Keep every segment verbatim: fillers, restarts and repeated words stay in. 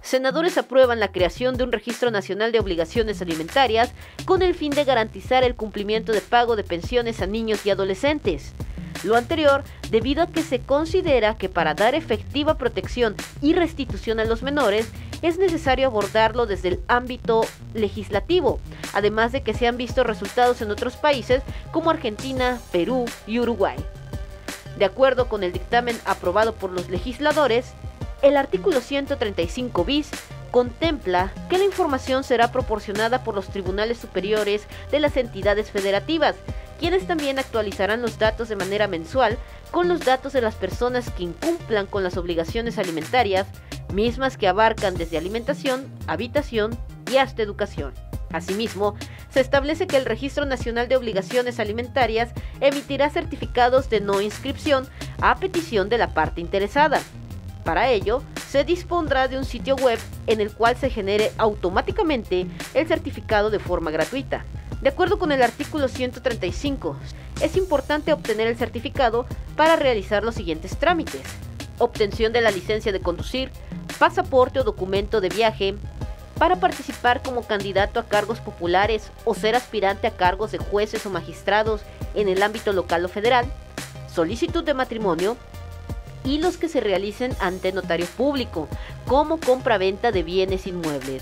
Senadores aprueban la creación de un Registro Nacional de Obligaciones Alimentarias con el fin de garantizar el cumplimiento de pago de pensiones a niños y adolescentes. Lo anterior debido a que se considera que para dar efectiva protección y restitución a los menores es necesario abordarlo desde el ámbito legislativo, además de que se han visto resultados en otros países como Argentina, Perú y Uruguay. De acuerdo con el dictamen aprobado por los legisladores, el artículo ciento treinta y cinco bis contempla que la información será proporcionada por los tribunales superiores de las entidades federativas, quienes también actualizarán los datos de manera mensual con los datos de las personas que incumplan con las obligaciones alimentarias, mismas que abarcan desde alimentación, habitación y hasta educación. Asimismo, se establece que el Registro Nacional de Obligaciones Alimentarias emitirá certificados de no inscripción a petición de la parte interesada. Para ello, se dispondrá de un sitio web en el cual se genere automáticamente el certificado de forma gratuita. De acuerdo con el artículo ciento treinta y cinco, es importante obtener el certificado para realizar los siguientes trámites: obtención de la licencia de conducir, pasaporte o documento de viaje, para participar como candidato a cargos populares o ser aspirante a cargos de jueces o magistrados en el ámbito local o federal, solicitud de matrimonio, y los que se realicen ante notario público, como compra-venta de bienes inmuebles.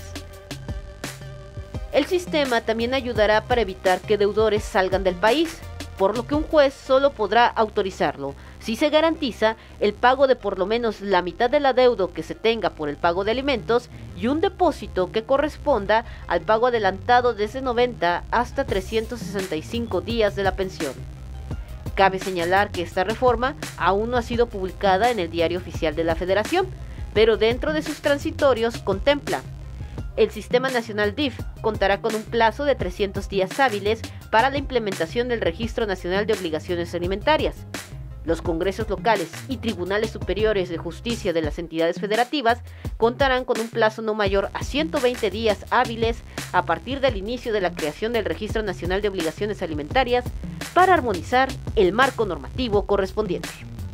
El sistema también ayudará para evitar que deudores salgan del país, por lo que un juez solo podrá autorizarlo si se garantiza el pago de por lo menos la mitad del adeudo que se tenga por el pago de alimentos y un depósito que corresponda al pago adelantado desde noventa hasta trescientos sesenta y cinco días de la pensión. Cabe señalar que esta reforma aún no ha sido publicada en el Diario Oficial de la Federación, pero dentro de sus transitorios contempla: el Sistema Nacional D I F contará con un plazo de trescientos días hábiles para la implementación del Registro Nacional de Obligaciones Alimentarias. Los congresos locales y tribunales superiores de justicia de las entidades federativas contarán con un plazo no mayor a ciento veinte días hábiles a partir del inicio de la creación del Registro Nacional de Obligaciones Alimentarias para armonizar el marco normativo correspondiente.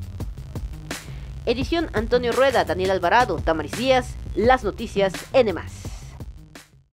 Edición Antonio Rueda, Daniel Alvarado, Damaris Díaz, Las Noticias N más.